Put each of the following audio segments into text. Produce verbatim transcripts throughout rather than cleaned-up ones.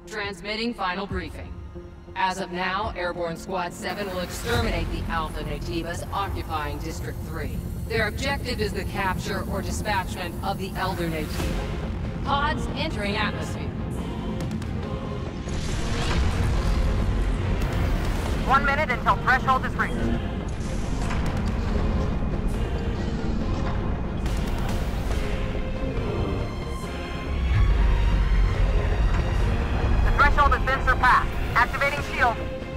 Transmitting final briefing. As of now, Airborne Squad seven will exterminate the Alpha Nativas occupying District three. Their objective is the capture or dispatchment of the Elder Nativa. Pods entering atmosphere. One minute until threshold is reached. The threshold has been surpassed. Activating shield.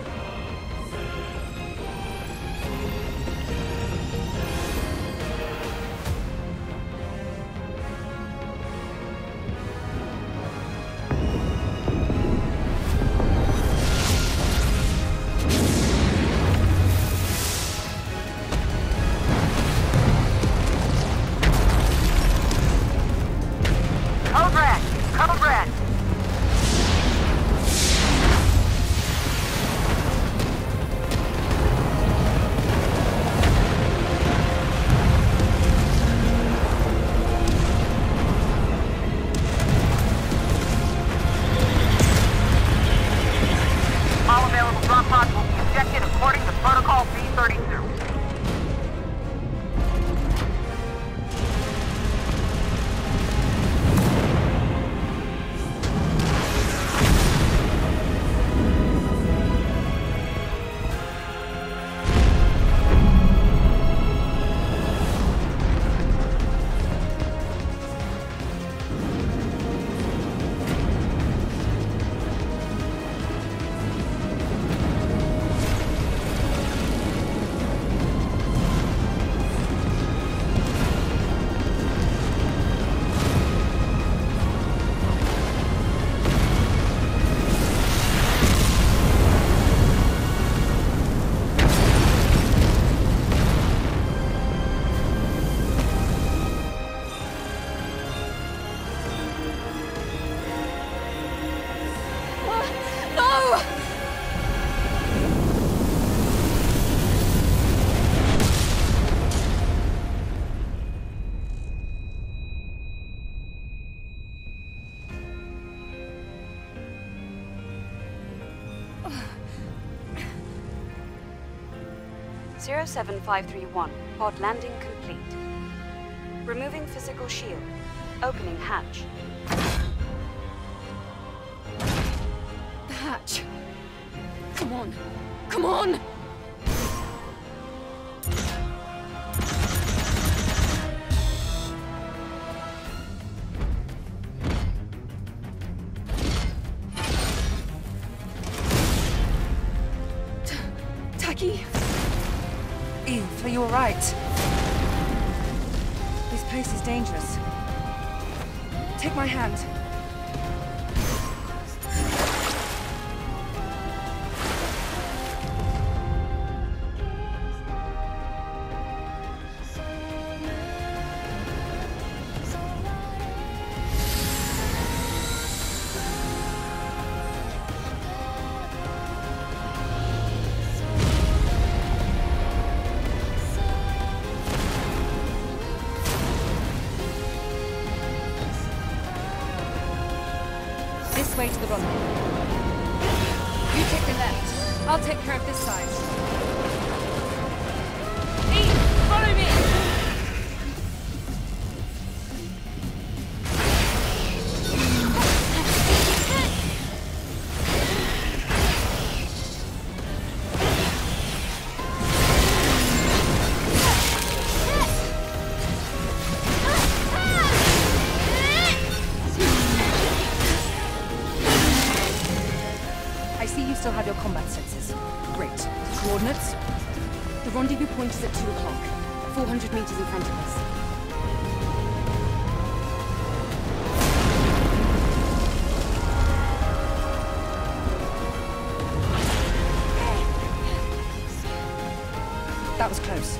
Code red! Code red! All available drop pods will be ejected according to Protocol B thirty-two. zero seven five three one, pod landing complete. Removing physical shield. Opening hatch. The hatch. Come on. Come on! T- Taki? Eve, are you alright? This place is dangerous. Take my hand. This way to the runway. You take the left. I'll take care of this side. Eve, follow me! I see you still have your combat senses. Great. Coordinates? The rendezvous point is at two o'clock. four hundred meters in front of us. That was close.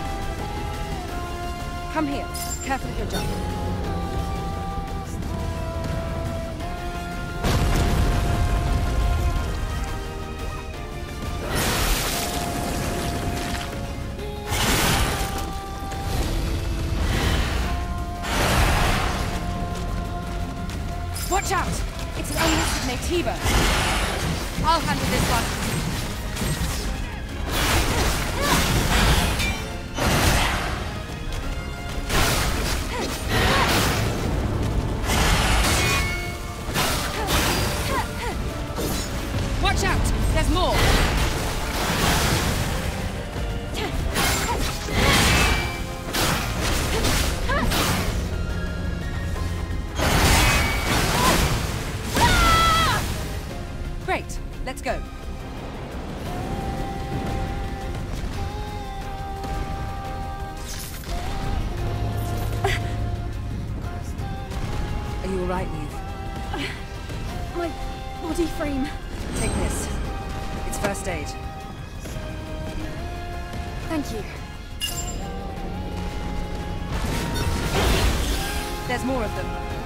Come here. Careful of your jump. Watch out! It's an unlisted Naytiba. I'll handle this one. Watch out! There's more! Great, let's go. Are you all right, Eve? My body frame. Take this. It's first aid. Thank you. There's more of them.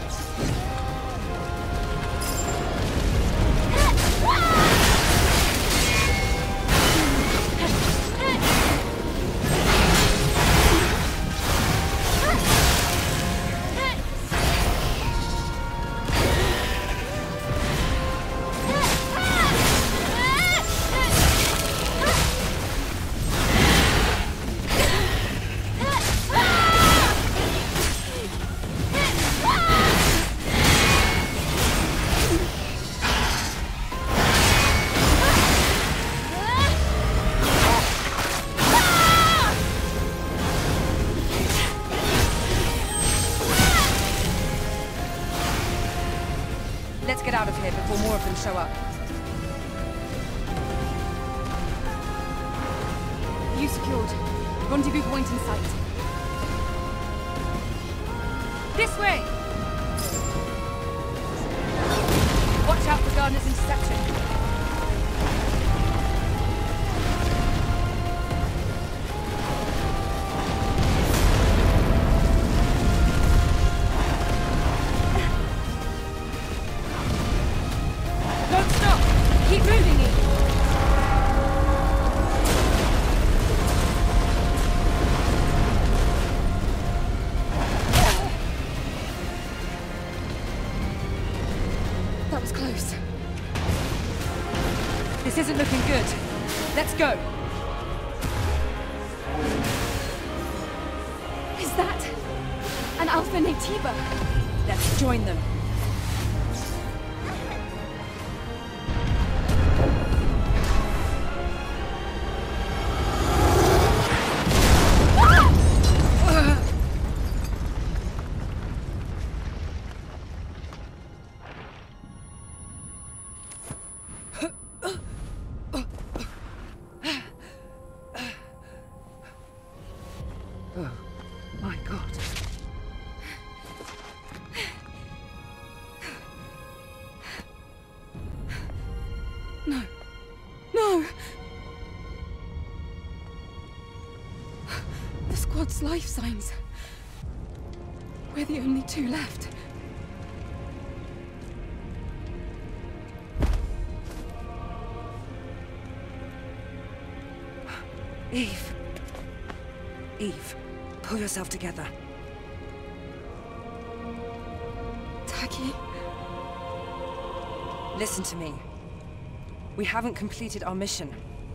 Let's get out of here before more of them show up. You secured. Rendezvous point in sight. This way! Watch out for Gardner's interception. Don't stop! Keep moving, Eve! That was close. This isn't looking good. Let's go! Is that an Alpha Naytiba? Let's join them. Oh, my God. No. No! The squad's life signs. We're the only two left. Eve. Eve, pull yourself together. Taki? Listen to me. We haven't completed our mission.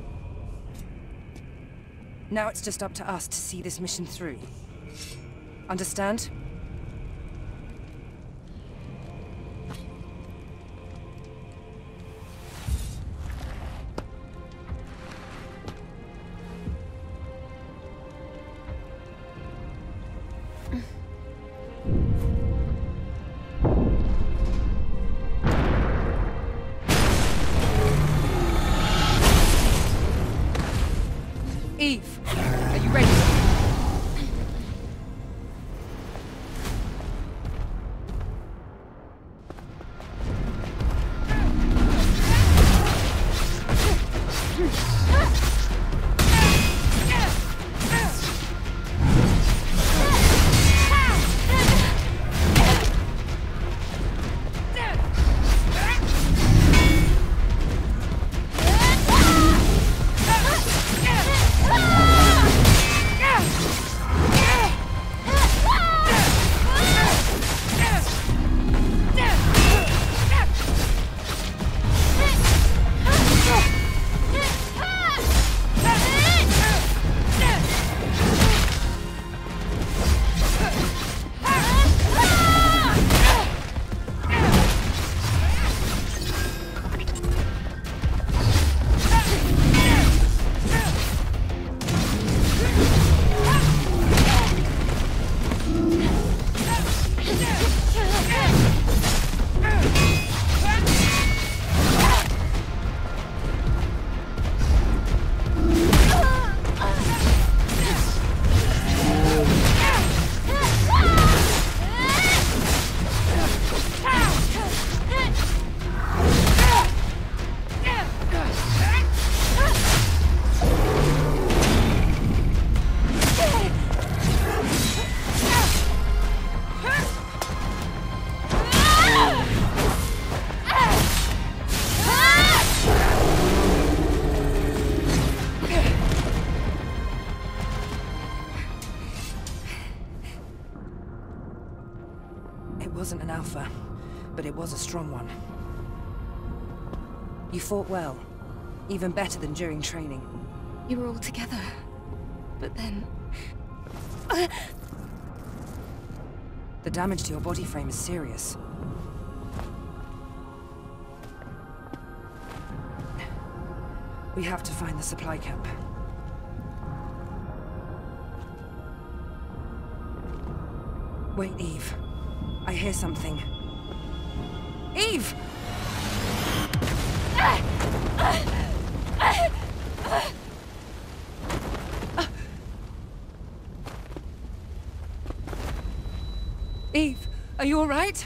Now it's just up to us to see this mission through. Understand? Eve, are you ready? Alpha, but it was a strong one. You fought well. Even better than during training. You were all together. But then... The damage to your body frame is serious. We have to find the supply camp. Wait, Eve. I hear something. Eve! Eve, are you all right?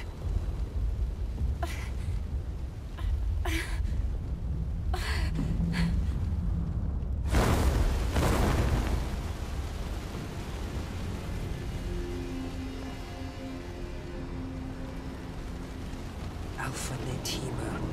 Alpha Naytiba.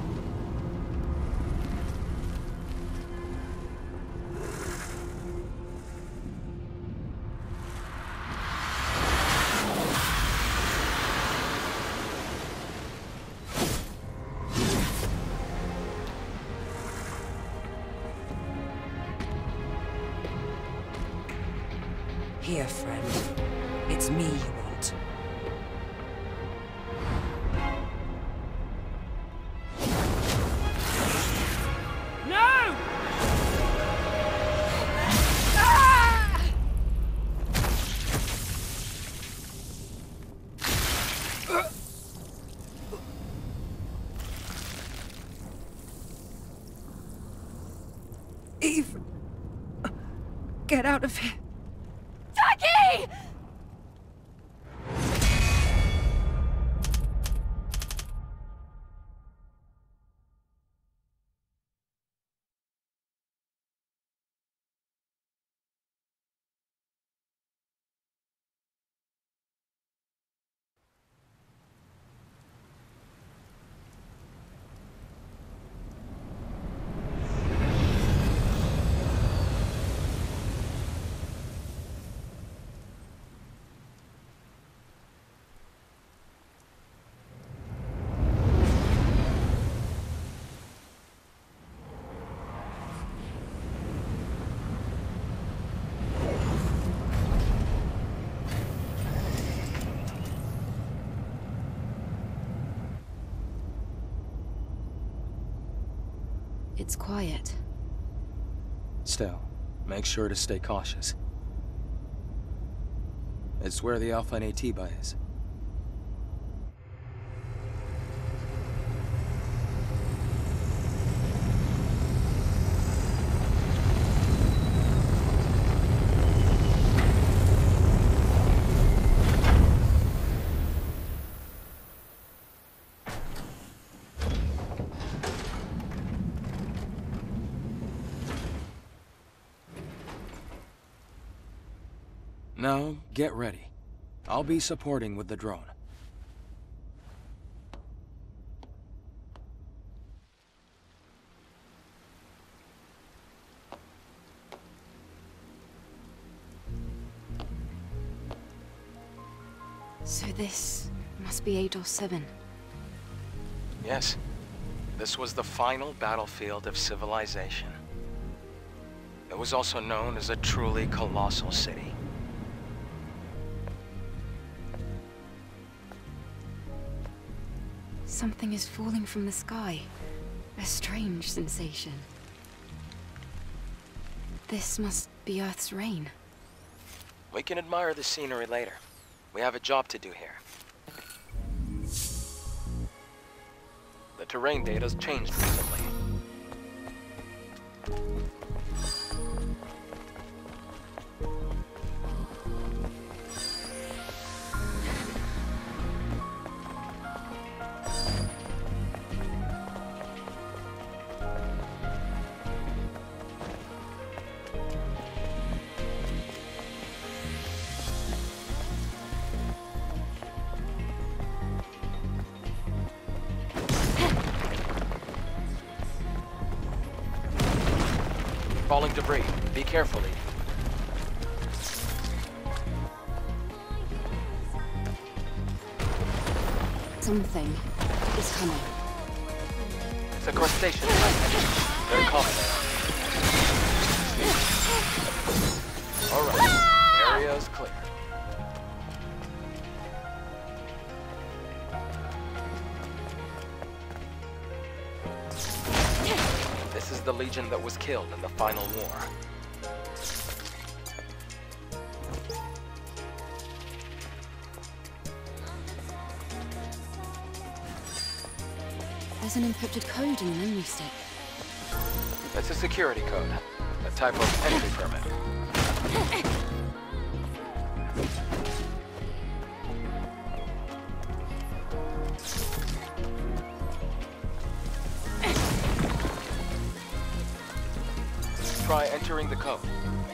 Here, friend. It's me you want. No! Ah! Eve! Get out of here! Taki! It's quiet. Still, make sure to stay cautious. It's where the Alpha Naytiba is. Now, get ready. I'll be supporting with the drone. So this must be Eidos seven. Yes. This was the final battlefield of civilization. It was also known as a truly colossal city. Something is falling from the sky. A strange sensation. This must be Earth's rain. We can admire the scenery later. We have a job to do here. The terrain data's changed recently. Falling debris. Be careful, Lee. something is coming. It's a crustacean. Very common there. Alright, area's clear. This is the Legion that was killed in the final war. There's an encrypted code in the memory stick. It's a security code, a type of entry permit. Try entering the code.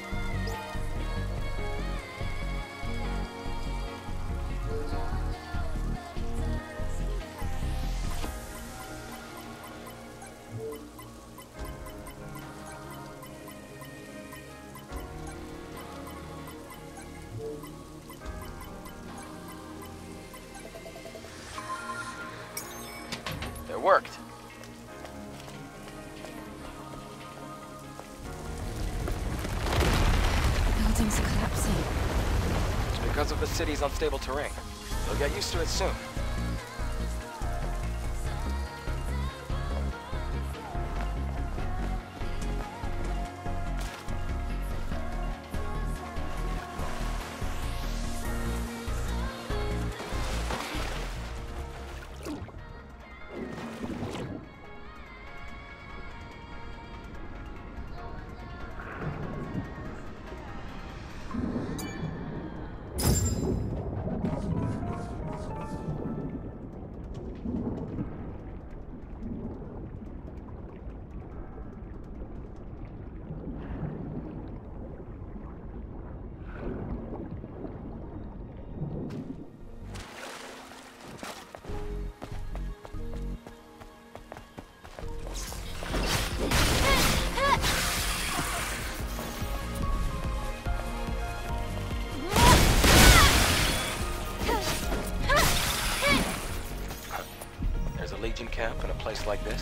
It worked. The buildings are collapsing. It's because of the city's unstable terrain. You'll get used to it soon. There's a Legion camp in a place like this.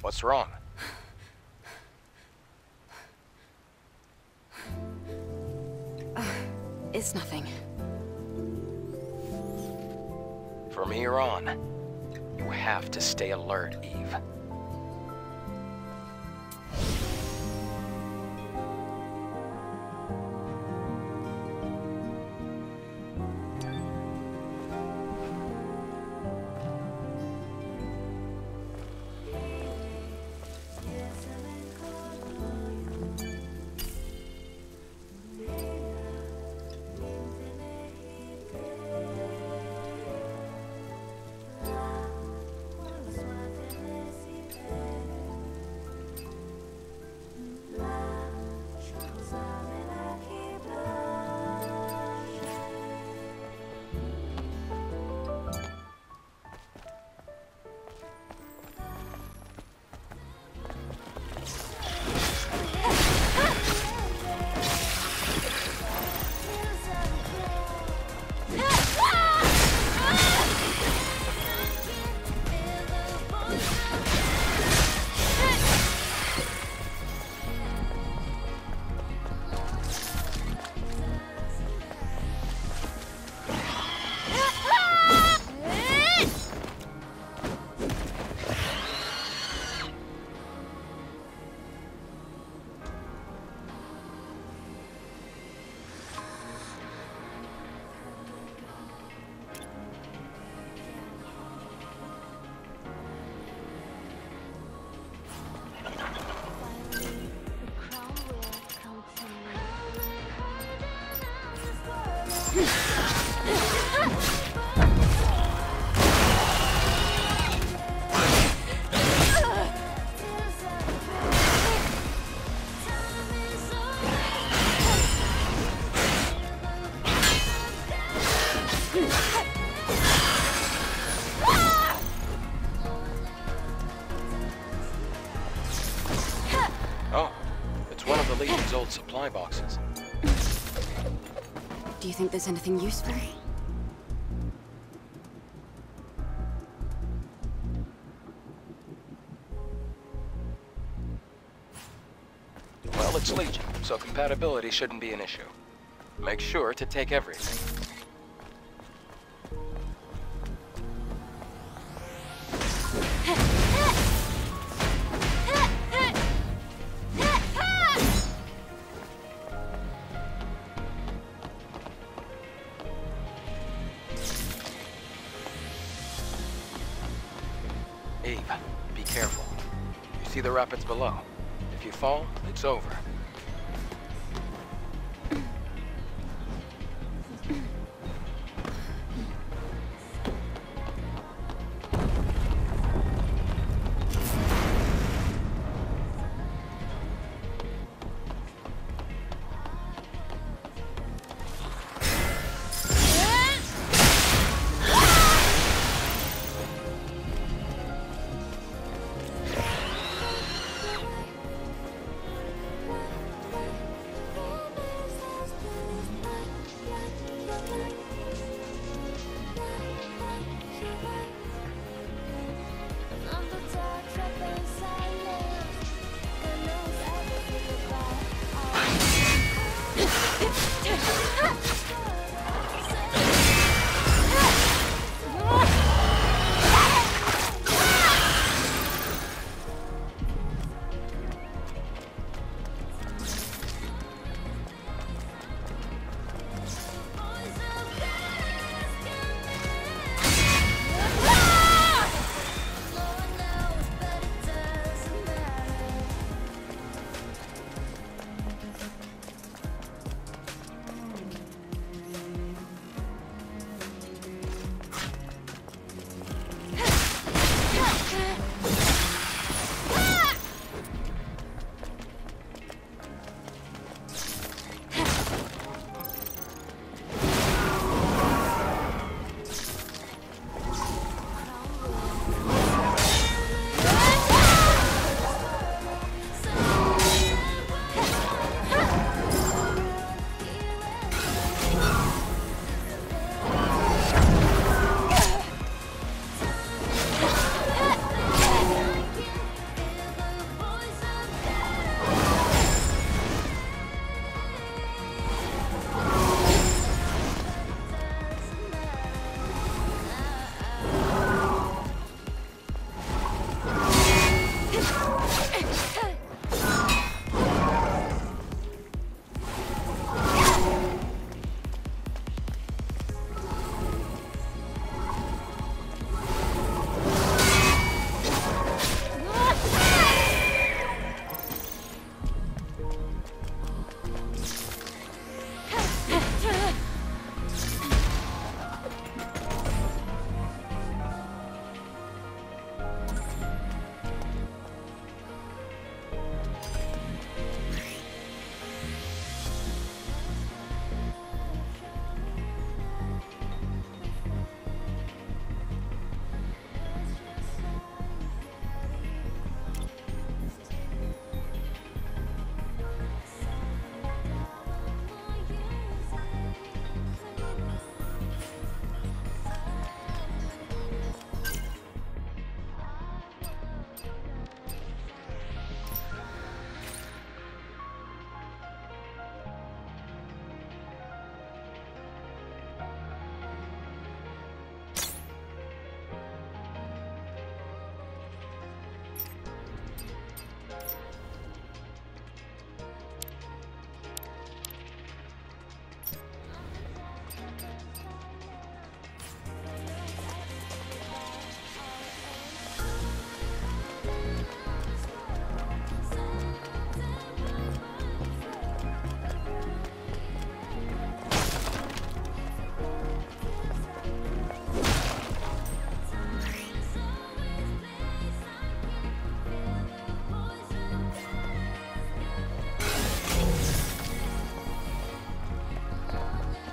What's wrong? Uh, it's nothing. From here on, you have to stay alert, Eve. Oh, it's one of the Legion's old supply boxes. Do you think there's anything useful? Well, it's Legion, so compatibility shouldn't be an issue. Make sure to take everything. Eve, be careful. You see the rapids below. If you fall, it's over.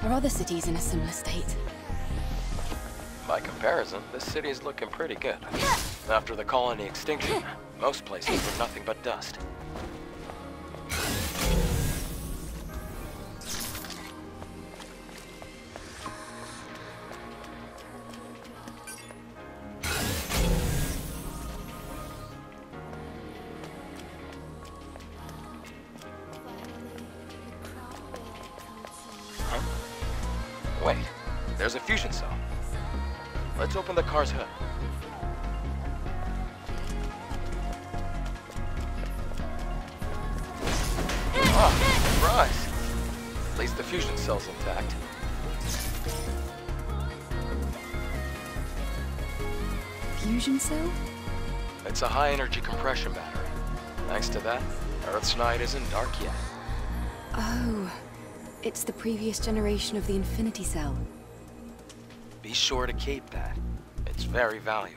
Are other cities in a similar state? By comparison, this city is looking pretty good. After the colony extinction, most places were nothing but dust. Huh? Wait, there's a fusion cell. Let's open the car's hood. Oh, surprise! At least the fusion cell's intact. Fusion cell? It's a high-energy compression battery. Thanks to that, Earth's night isn't dark yet. Oh, it's the previous generation of the Infinity Cell. Be sure to keep that. It's very valuable.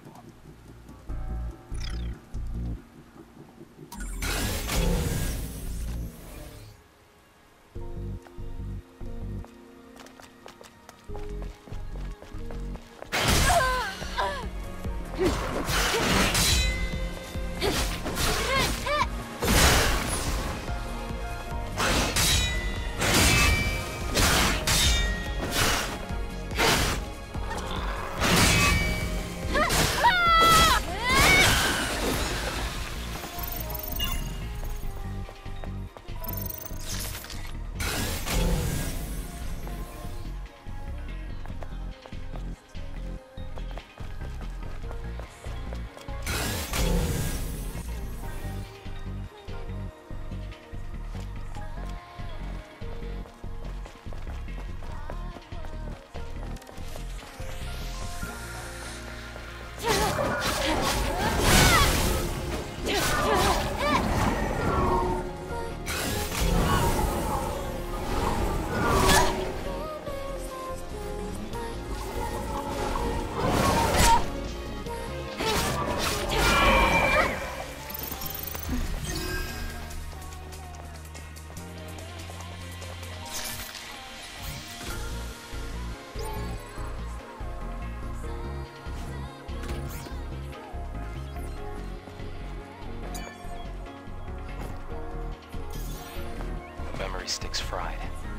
Memory stick's fried.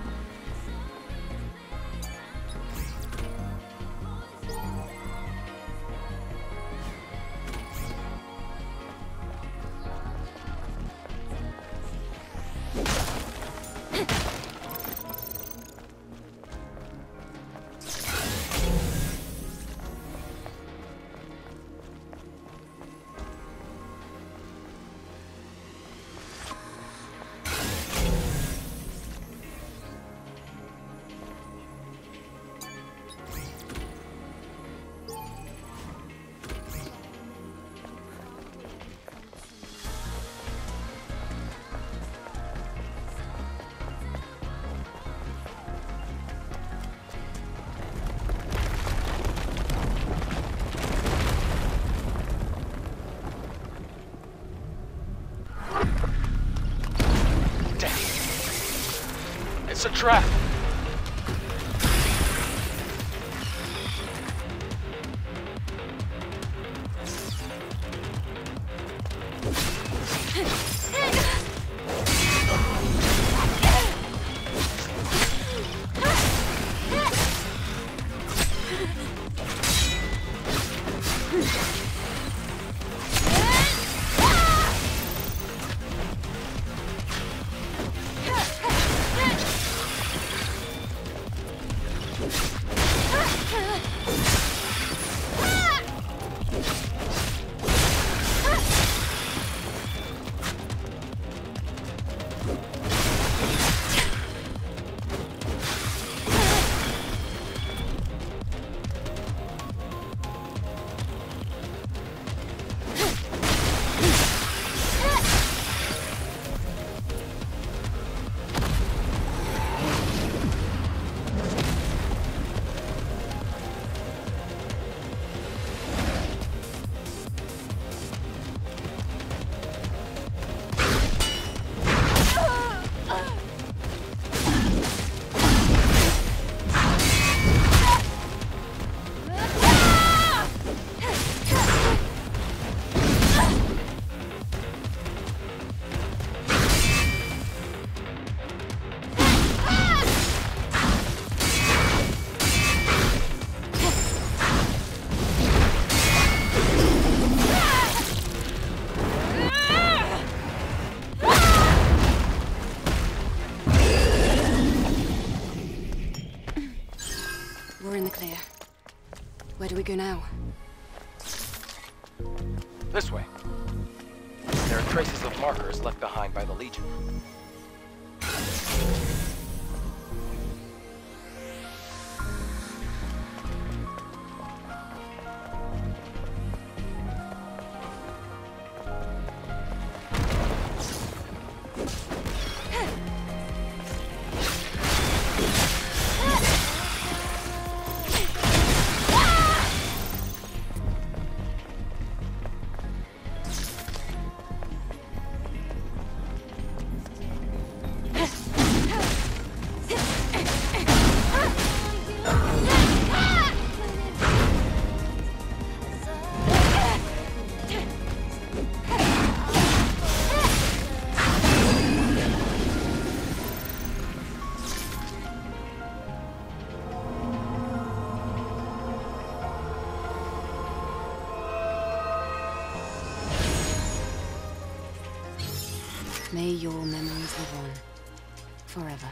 It's a trap! Where do we go now? This way. There are traces of markers left behind by the Legion. May your memories live on. Forever.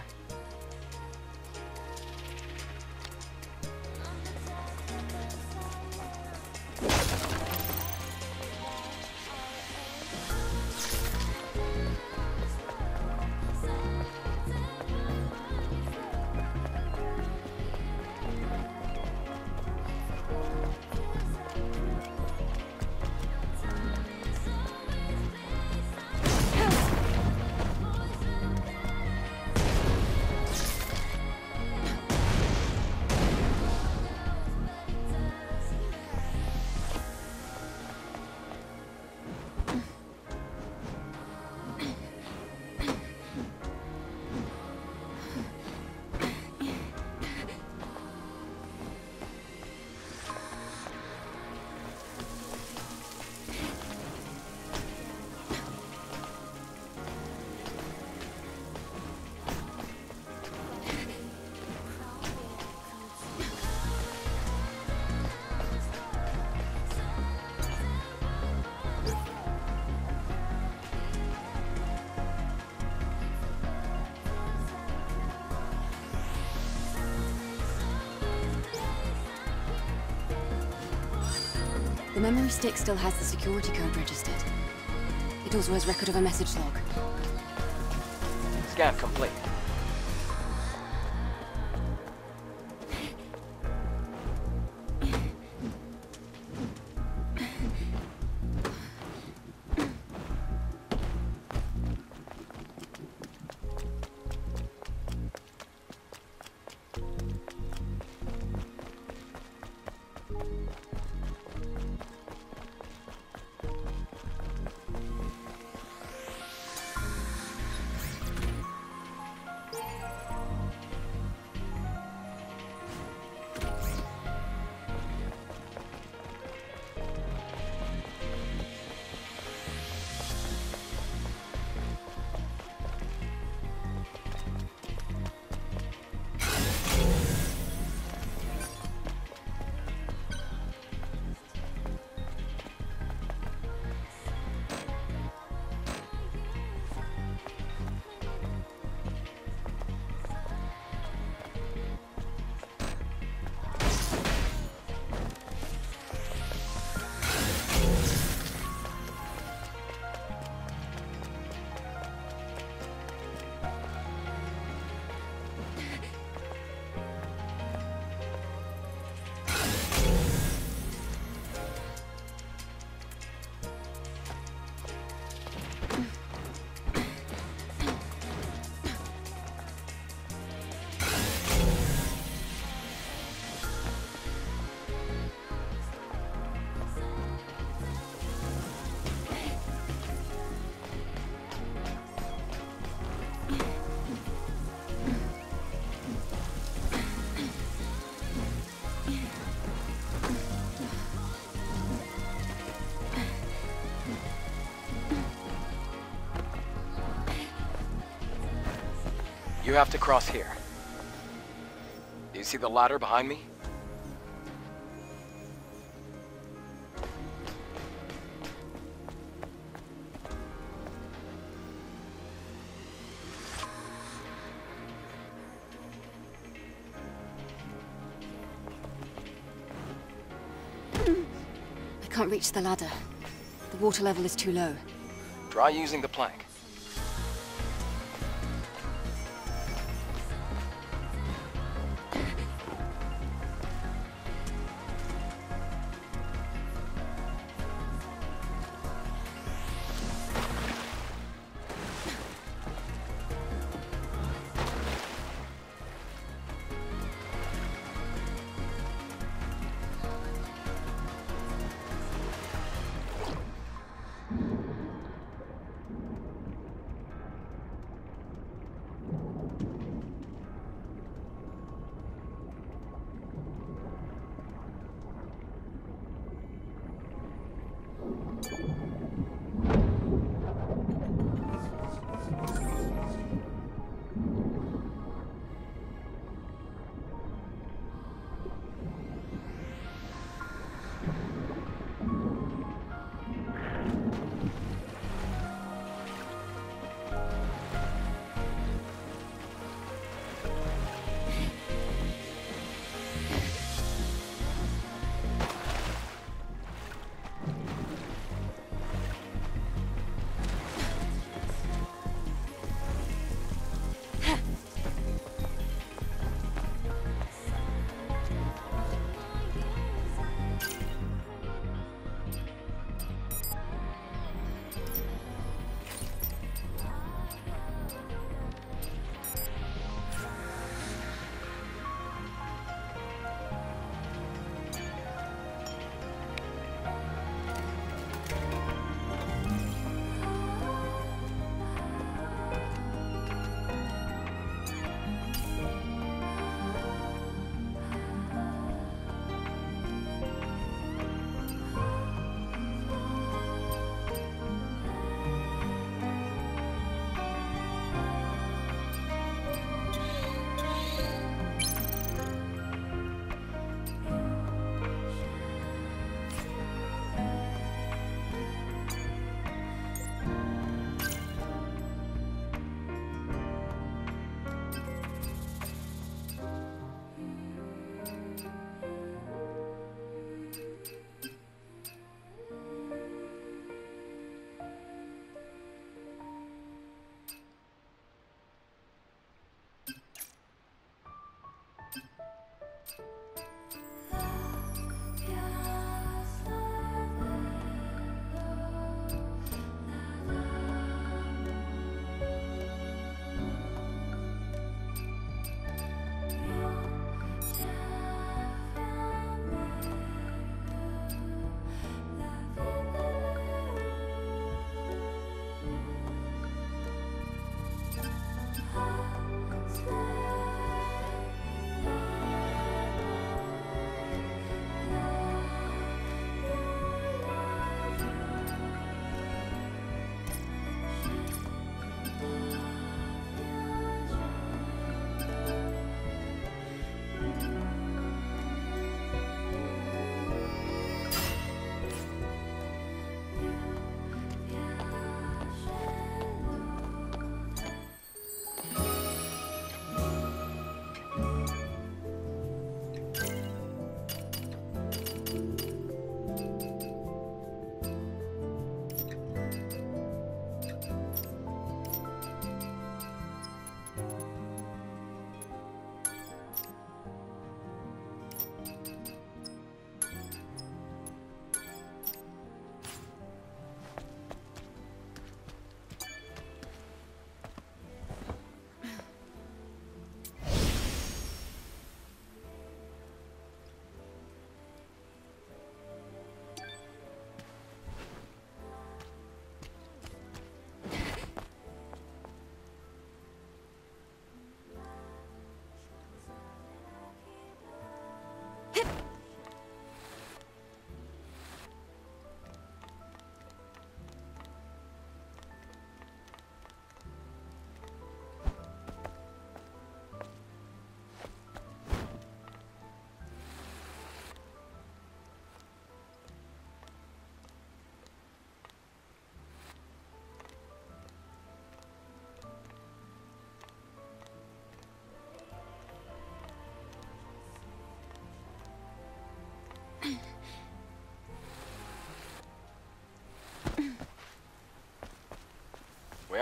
The memory stick still has the security code registered. It also has record of a message log. Scan complete. You have to cross here. Do you see the ladder behind me? can't reach the ladder. The water level is too low. Try using the plank.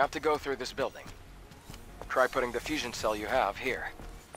have to go through this building. Try putting the fusion cell you have here.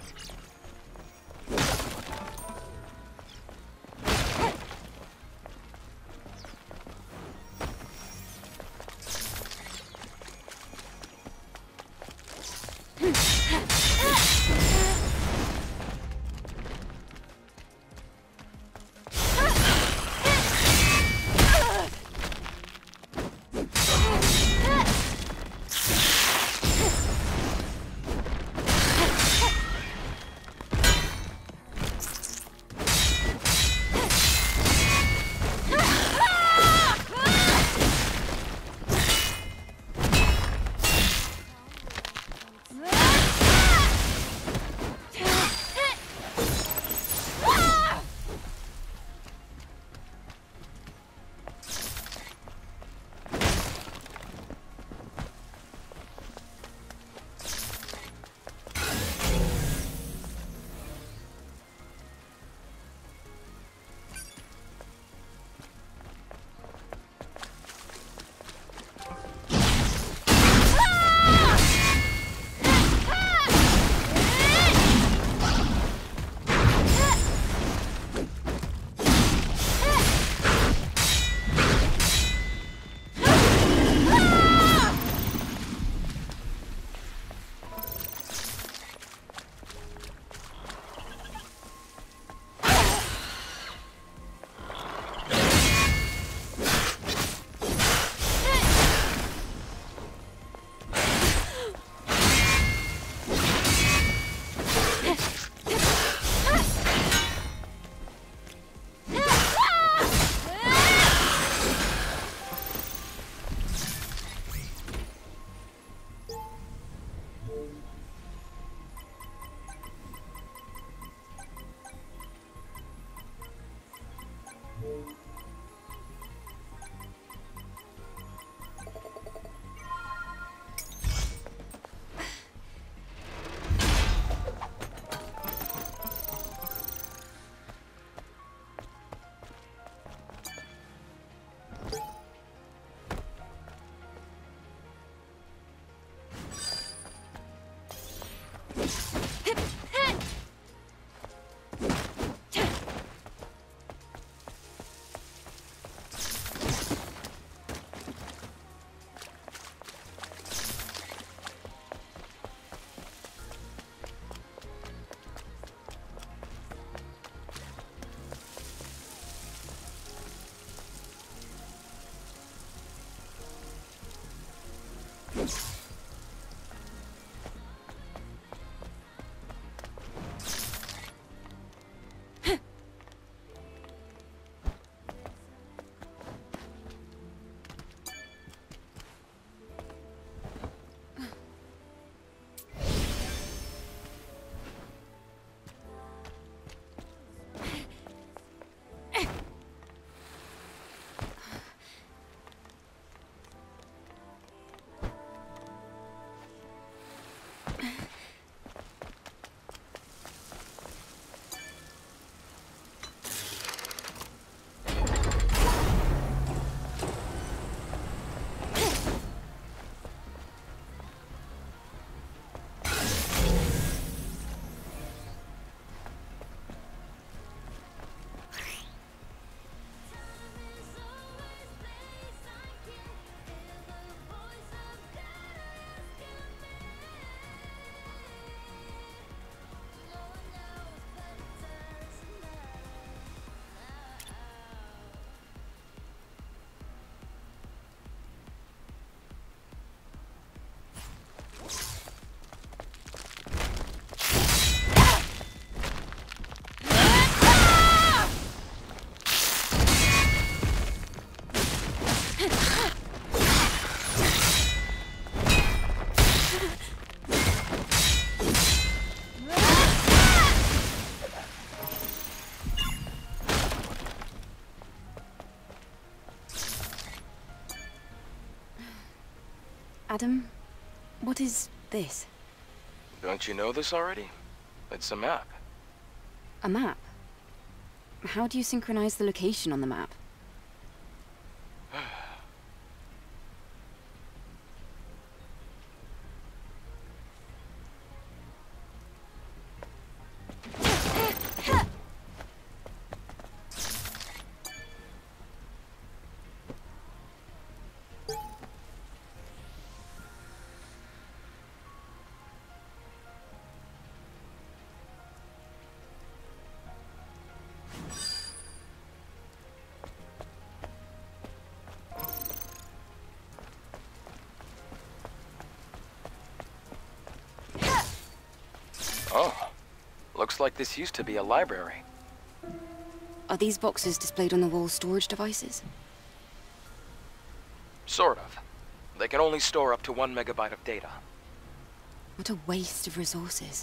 Adam, what is this? Don't you know this already? It's a map. A map? How do you synchronize the location on the map? Oh, looks like this used to be a library. Are these boxes displayed on the wall storage devices? Sort of. They can only store up to one megabyte of data. What a waste of resources.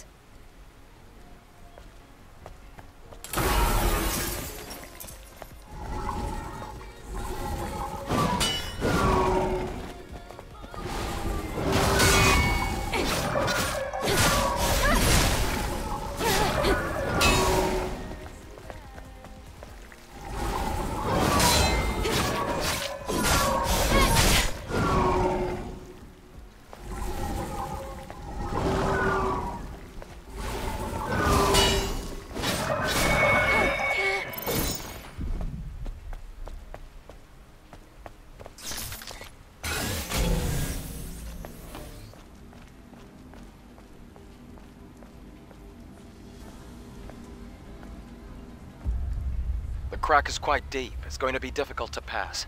The crack is quite deep. It's going to be difficult to pass.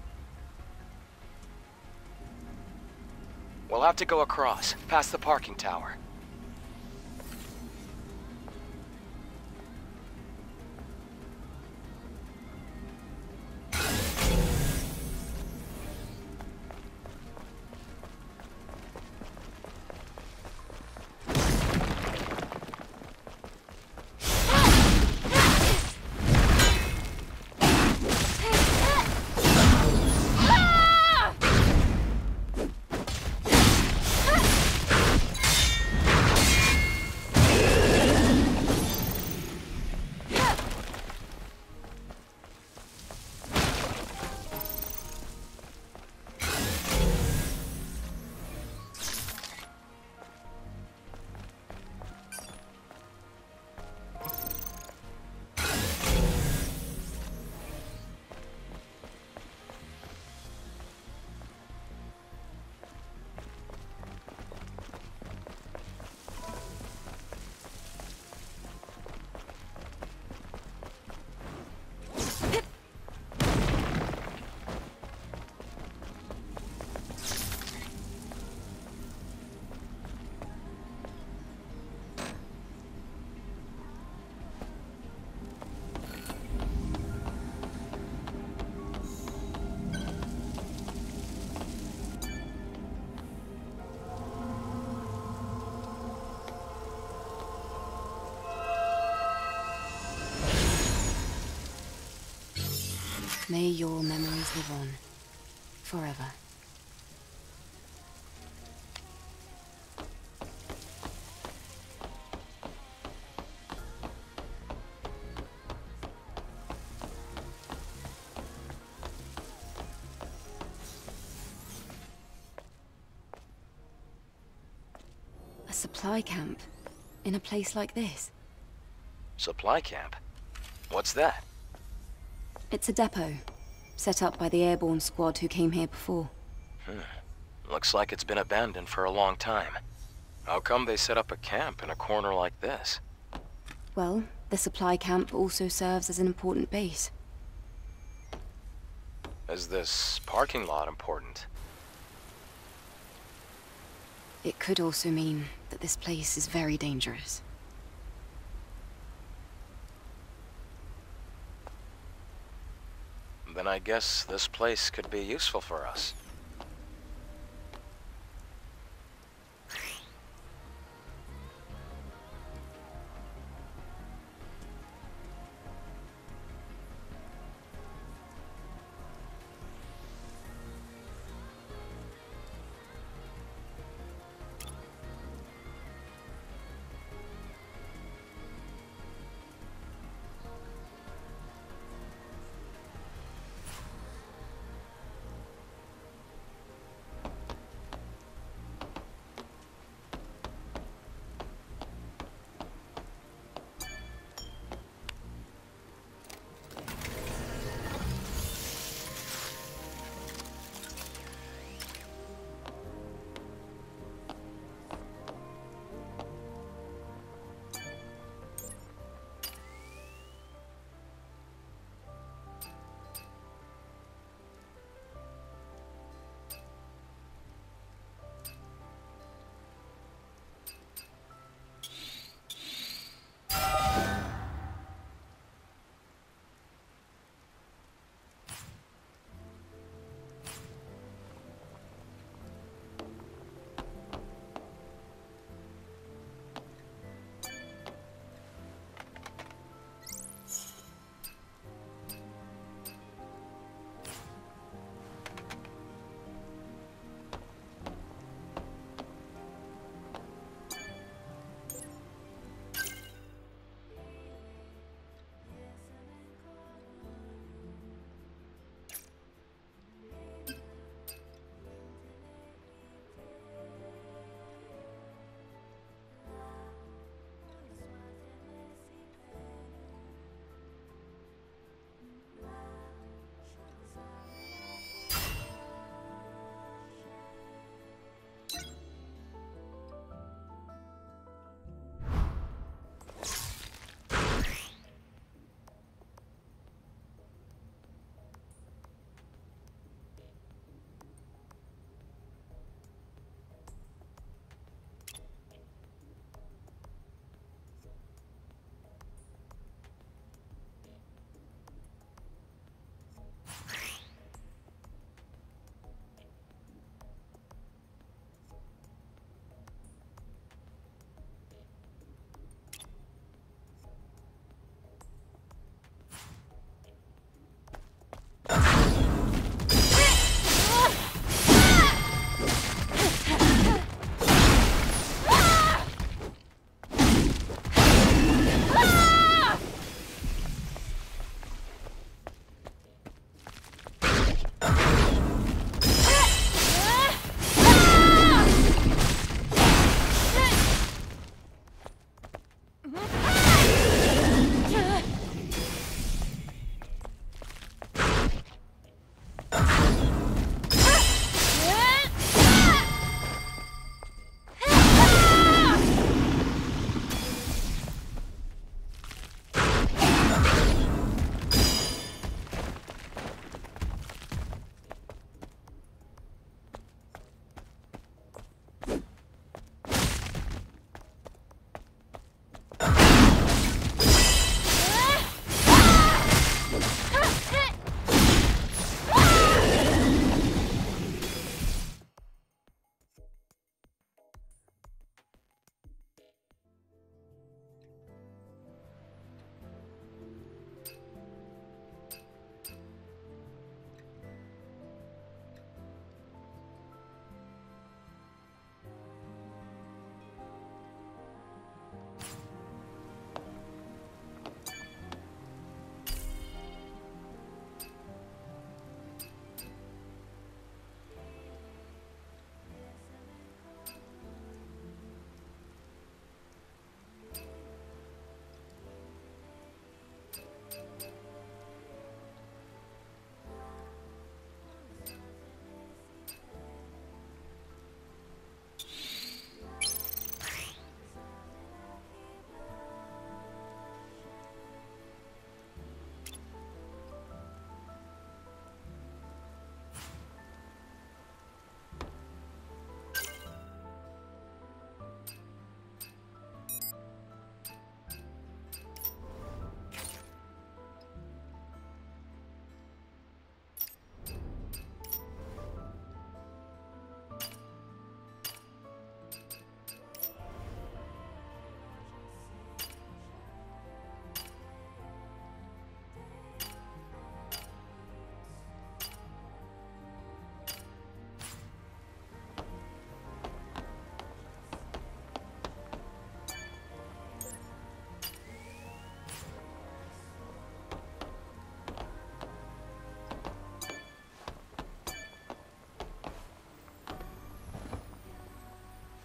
We'll have to go across, past the parking tower. May your memories live on. Forever. A supply camp? In a place like this? Supply camp? What's that? It's a depot, set up by the airborne squad who came here before. Hmm. Looks like it's been abandoned for a long time. How come they set up a camp in a corner like this? Well, the supply camp also serves as an important base. Is this parking lot important? It could also mean that this place is very dangerous. Then I guess this place could be useful for us.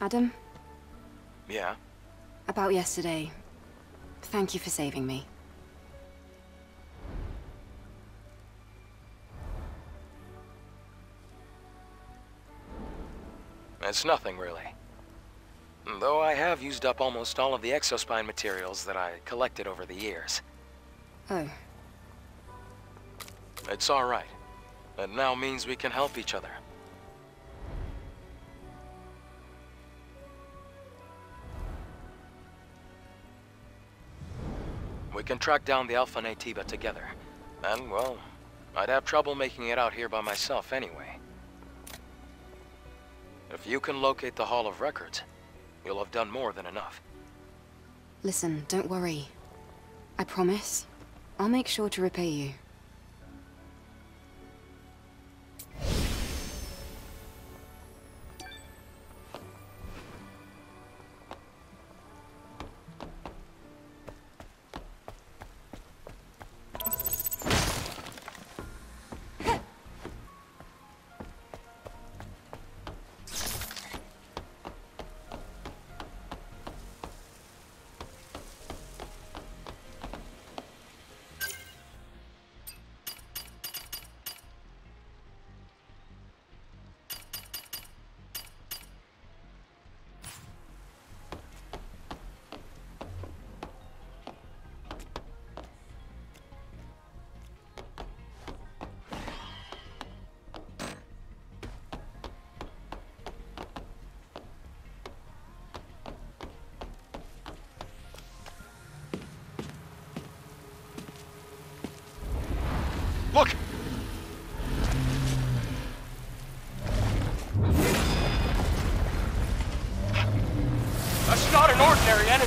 Adam? Yeah? About yesterday. Thank you for saving me. It's nothing, really. Though I have used up almost all of the exospine materials that I collected over the years. Oh. It's all right. It now means we can help each other. We can track down the Alpha Naytiba together. And, well, I'd have trouble making it out here by myself anyway. If you can locate the Hall of Records, you'll have done more than enough. Listen, don't worry. I promise. I'll make sure to repay you. Look! That's not an ordinary enemy!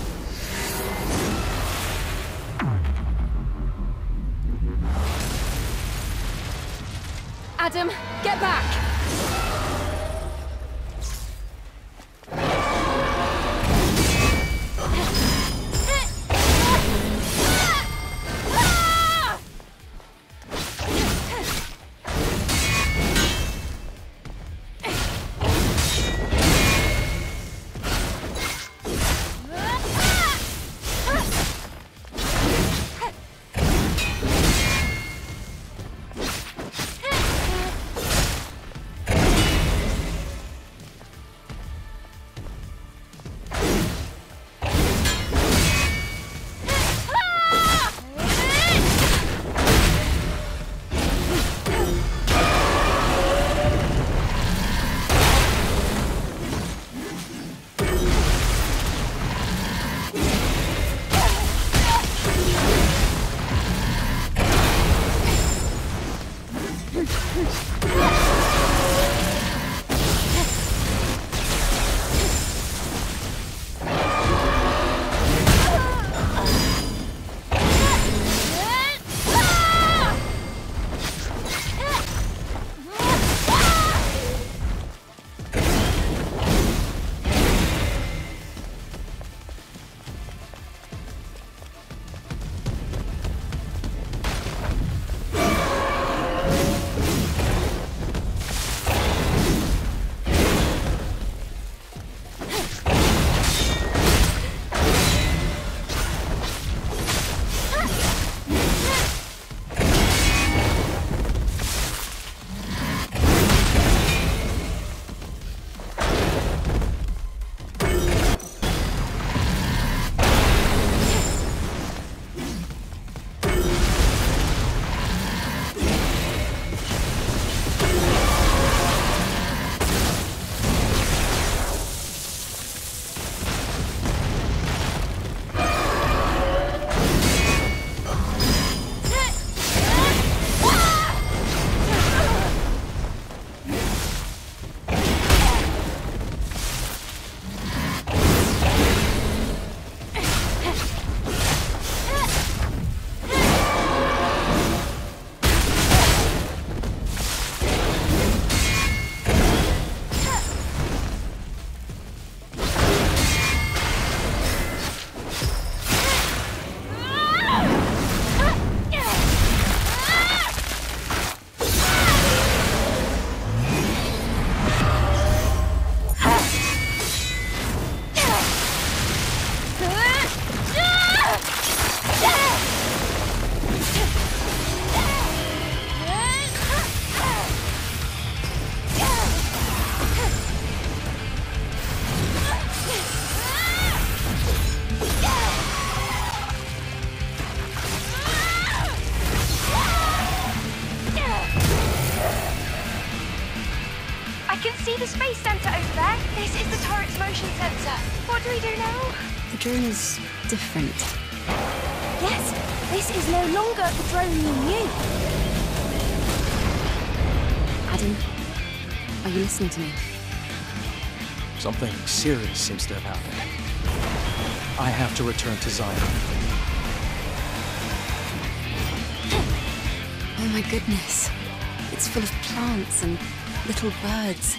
Adam, get back! the space center over there. This is the turret's motion sensor. What do we do now? The drone is different. Yes, this is no longer the drone you knew. Adam, are you listening to me? Something serious seems to have happened. I have to return to Zion. Oh my goodness. It's full of plants and little birds.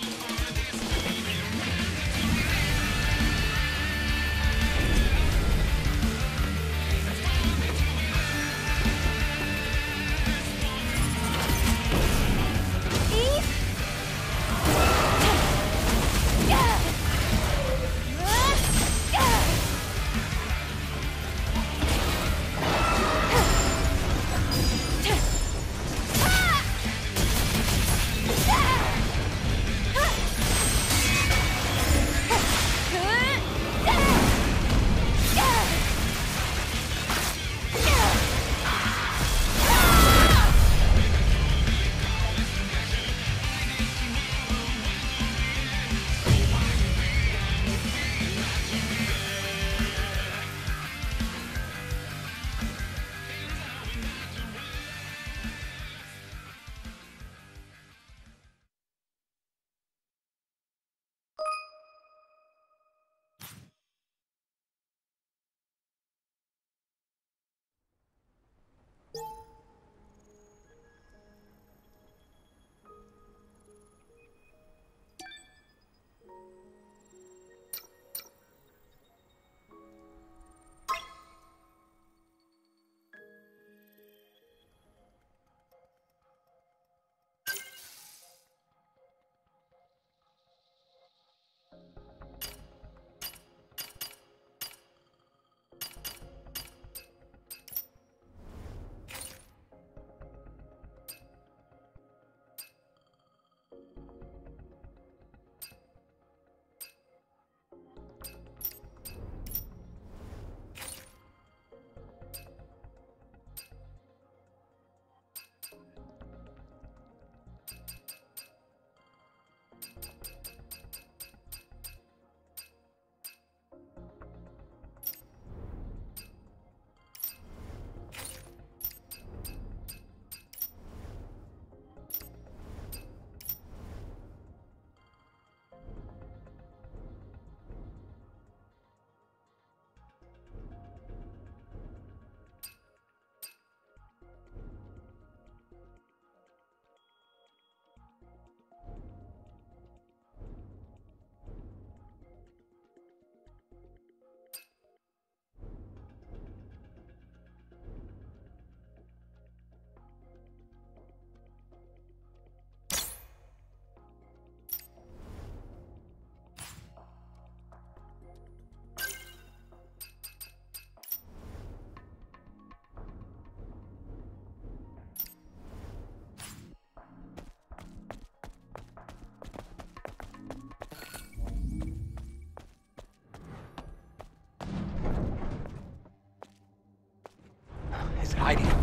Hiding.